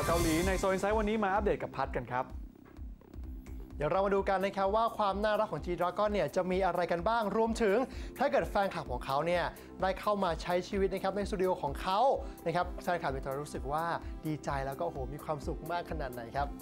าวเกาหลีในโซนไซด์วันนี้มาอัปเดตกับพัดกันครับเดี๋ยวเรามาดูกันนะครับว่าความน่ารักของ G-Dragon เนี่ยจะมีอะไรกันบ้างรวมถึงถ้าเกิดแฟนคลับของเขาเนี่ยได้เข้ามาใช้ชีวิตนะครับในสตูดิโอของเขานะครับแฟนคลับจะรู้สึกว่าดีใจแล้วก็โอ้โหมีความสุขมากขนาดไหนครับ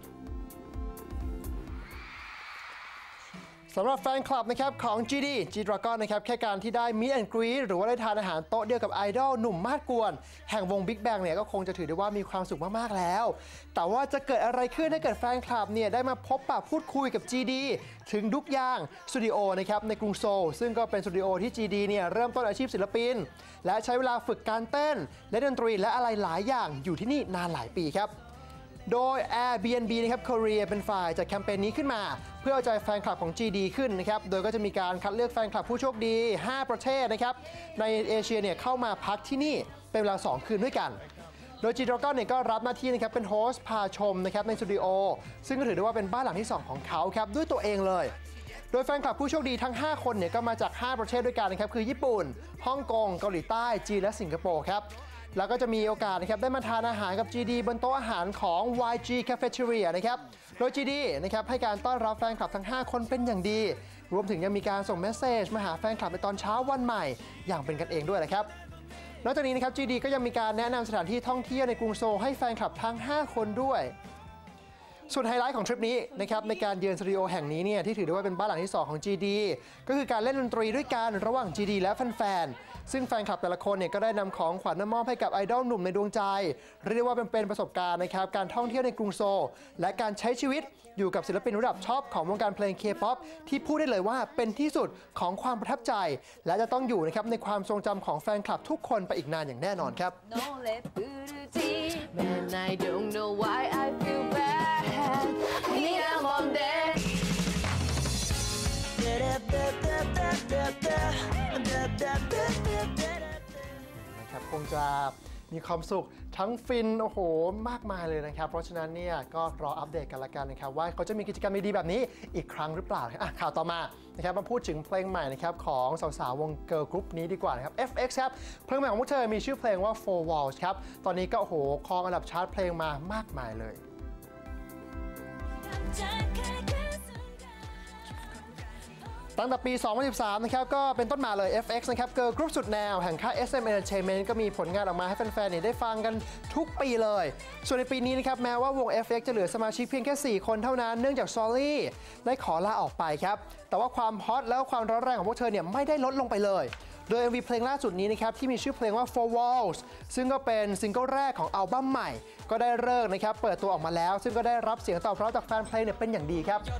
สำหรับแฟนคลับนะครับของ G-Dragon นะครับแค่การที่ได้ Meet and Greet หรือว่าได้ทานอาหารโต๊ะเดียวกับไอดอลหนุ่มมาดกวนแห่งวง Big Bang เนี่ยก็คงจะถือได้ว่ามีความสุขมากๆแล้วแต่ว่าจะเกิดอะไรขึ้นถ้าเกิดแฟนคลับเนี่ยได้มาพบปะพูดคุยกับ GD ถึงดุกย่างสตูดิโอนะครับในกรุงโซลซึ่งก็เป็นสตูดิโอที่ GD เนี่ยเริ่มต้นอาชีพศิลปินและใช้เวลาฝึกการเต้นและดนตรีและอะไรหลายอย่างอยู่ที่นี่นานหลายปีครับโดย Airbnb นะครับ Korea เป็นฝ่ายจัดแคมเปญนี้ขึ้นมาเพื่อเอาใจแฟนคลับของ GD ขึ้นนะครับโดยก็จะมีการคัดเลือกแฟนคลับผู้โชคดี5ประเทศนะครับในเอเชียเนี่ยเข้ามาพักที่นี่เป็นเวลา2คืนด้วยกันโดย G-Dragon เนี่ยก็รับหน้าที่นะครับเป็นโฮสต์พาชมนะครับในสตูดิโอซึ่งก็ถือได้ว่าเป็นบ้านหลังที่2ของเขาครับด้วยตัวเองเลยโดยแฟนคลับผู้โชคดีทั้ง5คนเนี่ยก็มาจาก5ประเทศด้วยกันนะครับคือญี่ปุ่นฮ่องกงเกาหลีใต้จีนและสิงคโปร์ครับแล้วก็จะมีโอกาสนะครับได้มาทานอาหารกับ GD บนโต๊ะอาหารของ YG Cafeteria นะครับโดย GD นะครับให้การต้อนรับแฟนคลับทั้ง5คนเป็นอย่างดีรวมถึงยังมีการส่งเมสเซจมาหาแฟนคลับในตอนเช้าวันใหม่อย่างเป็นกันเองด้วยนะครับนอกจากนี้นะครับ GD ก็ยังมีการแนะนำสถานที่ท่องเที่ยวในกรุงโซลให้แฟนคลับทั้ง5คนด้วยส่วนไฮไลท์ของทริปนี้นะครับในการเยือนสตูดิโอแห่งนี้เนี่ยที่ถือได้ว่าเป็นบ้านหลังที่2ของ GD ก็คือการเล่นดนตรีด้วยกันระหว่าง GD และแฟนๆซึ่งแฟนคลับแต่ละคนเนี่ยก็ได้นำของขวัญมามอบให้กับไอดอลหนุ่มในดวงใจเรียกได้ว่าเป็นประสบการณ์นะครับการท่องเที่ยวในกรุงโซลและการใช้ชีวิตอยู่กับศิลปินระดับท็อปของวงการเพลง K-POP ที่พูดได้เลยว่าเป็นที่สุดของความประทับใจและจะต้องอยู่นะครับในความทรงจำของแฟนคลับทุกคนไปอีกนานอย่างแน่นอนครับนะครับคงจะมีความสุขทั้งฟินโอ้โหมากมายเลยนะครับเพราะฉะนั้นเนี่ยก็รออัปเดตกันละกันนะครับว่าเขาจะมีกิจกรรมดีๆแบบนี้อีกครั้งหรือเปล่าข่าวต่อมานะครับมาพูดถึงเพลงใหม่นะครับของสาวๆวงเกิร์ลกรุ๊ปนี้ดีกว่านะครับ FX ครับเพลงใหม่ของพวกเธอมีชื่อเพลงว่า Four Walls ครับตอนนี้ก็โอ้โหครองอันดับชาร์ตเพลงมามากมายเลยตั้งแต่ปี 2013 นะครับก็เป็นต้นมาเลย FX นะครับเกิร์ลกรุ๊ปสุดแนวแห่งค่าย SM Entertainment ก็มีผลงานออกมาให้แฟนๆได้ฟังกันทุกปีเลยส่วนในปีนี้นะครับแม้ว่าวง FX จะเหลือสมาชิกเพียงแค่4คนเท่านั้นเนื่องจากซอลลี่ได้ขอลาออกไปครับแต่ว่าความฮอตแล้วความร้อนแรงของพวกเธอเนี่ยไม่ได้ลดลงไปเลยโดย MV เพลงล่าสุดนี้นะครับที่มีชื่อเพลงว่า Four Walls ซึ่งก็เป็นซิงเกิลแรกของอัลบั้มใหม่ก็ได้เลิกนะครับเปิดตัวออกมาแล้วซึ่งก็ได้รับเสียงตอบรับจากแฟนเพลงเนี่ยเป็นอย่างดีครับ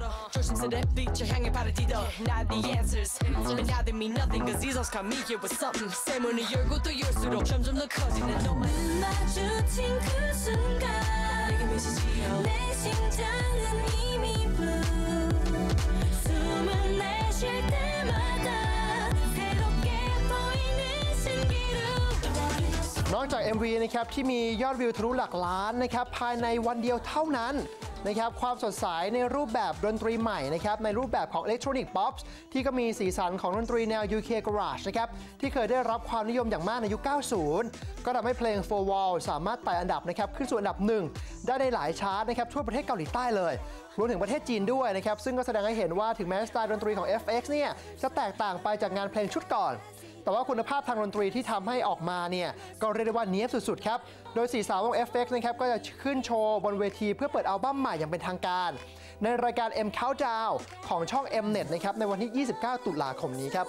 นอกจาก MV นะครับที่มียอดวิวทะลุหลักล้านนะครับภายในวันเดียวเท่านั้นนะครับความสดใสในรูปแบบดนตรีใหม่นะครับในรูปแบบของ Electronic Pop ที่ก็มีสีสันของดนตรีแนว UK Garage นะครับที่เคยได้รับความนิยมอย่างมากในยุค 90 ก็ทำให้เพลง Four Walls สามารถไต่อันดับนะครับขึ้นสู่อันดับ1ได้ในหลายชาร์ตนะครับทั่วประเทศเกาหลีใต้เลยรวมถึงประเทศจีนด้วยนะครับซึ่งก็แสดงให้เห็นว่าถึงแม้สไตล์ดนตรีของ FX เนี่ยจะแตกต่างไปจากงานเพลงชุดก่อนแต่ว่าคุณภาพทางดนตรีที่ทำให้ออกมาเนี่ยก็เรียกได้ว่าเนี๊ยบสุดๆครับโดย4สาววง FX นะครับก็จะขึ้นโชว์บนเวทีเพื่อเปิดอัลบั้มใหม่อย่างเป็นทางการในรายการ M Countdown ของช่อง Mnet นะครับในวันที่ 29 ตุลาคมนี้ครับ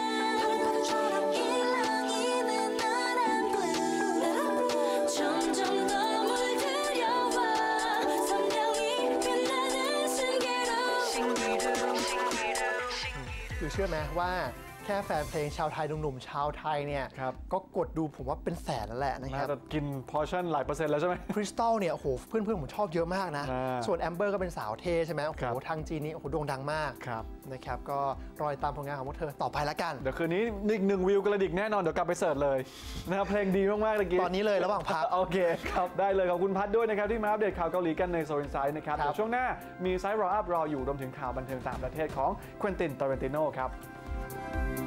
คือเชื่อไหมว่าแค่แฟนเพลงชาวไทยหนุ่มๆชาวไทยเนี่ยก็กดดูผมว่าเป็นแสนแล้วแหละนะครับจะกินพอร์ชั่นหลายเปอร์เซ็นต์แล้วใช่ไหมคริสตัลเนี่ยโอ้โหเพื่อนๆผมชอบเยอะมากนะส่วนแอมเบอร์ก็เป็นสาวเท่ใช่ไหมโอ้โหทางจีนนี่โอ้โหโด่งดังมากนะครับก็รอยตามผลงานของพวกเธอต่อไปละกันเดี๋ยวคืนนี้อีก1 วิวกระดิกแน่นอนเดี๋ยวกลับไปเสิร์ชเลยนะครับเพลงดีมากๆตะกี้ตอนนี้เลยระหว่างพักโอเคครับได้เลยขอบคุณพัดด้วยนะครับที่มาอัปเดตข่าวเกาหลีกันในโซนไซด์นะครับเดี๋ยวช่วงหน้ามีไซด์รออัพรออยู่รวมถึงข่าวบันเทิงต่างประเทศของควินติน ทารันติโน่ครับ